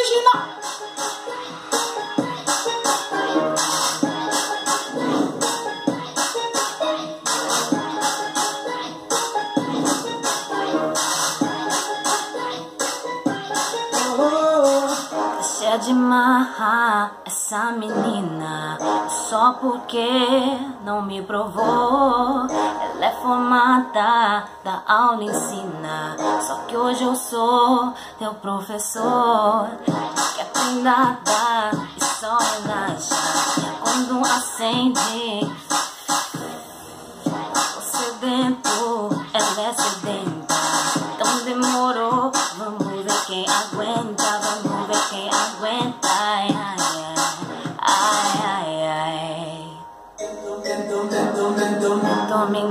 original. Deixa de marrar essa menina só porque não me provou. Ela é formada, da aula ensina, só que hoje eu sou teu professor. Que aprenda a dar e só relaxa quando acende. O sedento, ela é sedenta, então demorou. Vamos ver quem aguenta, vamos ver quem aguenta. Ai, ai, ai, ai, ai. Tentou me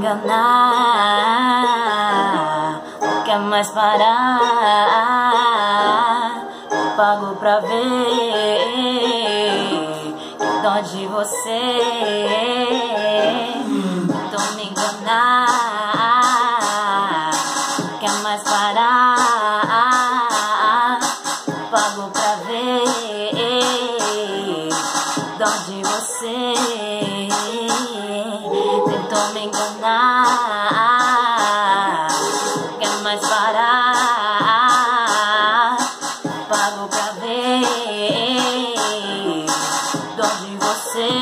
enganar, não quer mais parar. Pago pra ver, que dó de você. Tentou me enganar, não quer mais parar. Pago pra ver, dó de você. Tentou me enganar, não quer mais parar. Pago pra ver, dó de você.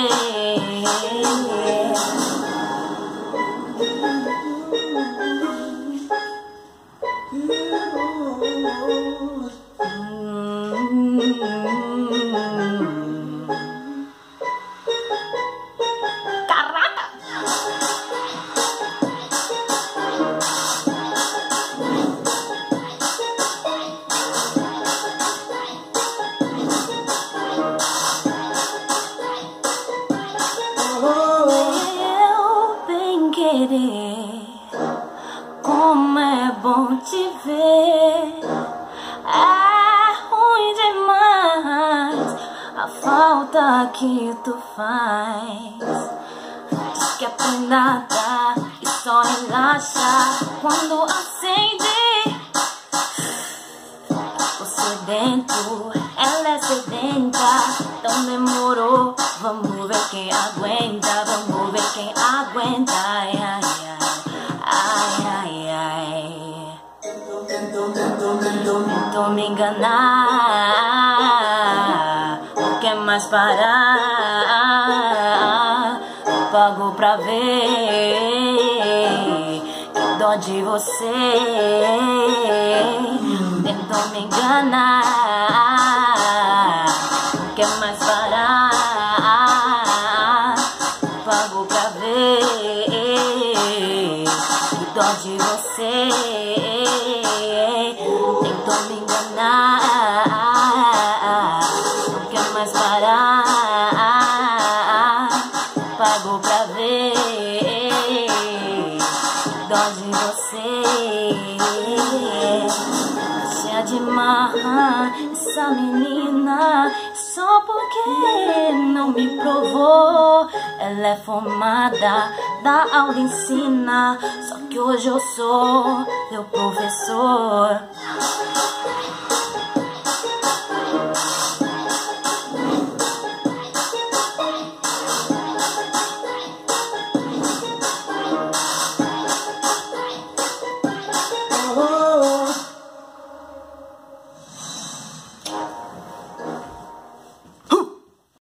Caraca! Meu bem querer, como é bom te ver. É ruim demais a falta que tu faz. Diz que aprenda a dar e só relaxa quando acende. O sedento, ela é sedenta, então demorou. Vamos ver quem aguenta, vamos ver quem aguenta. Ai, ai, ai, ai, ai. Tentou me enganar, não quer mais parar. Pago pra ver, que dó de você. Tentou me enganar, não quer mais parar. Pago pra ver, que dó de você. Tentou me enganar, não quer mais parar. Pago pra ver, dó de você. Deixa de marrar essa menina só porque não me provou. Ela é formada, da aula ensina, só que hoje eu sou teu professor.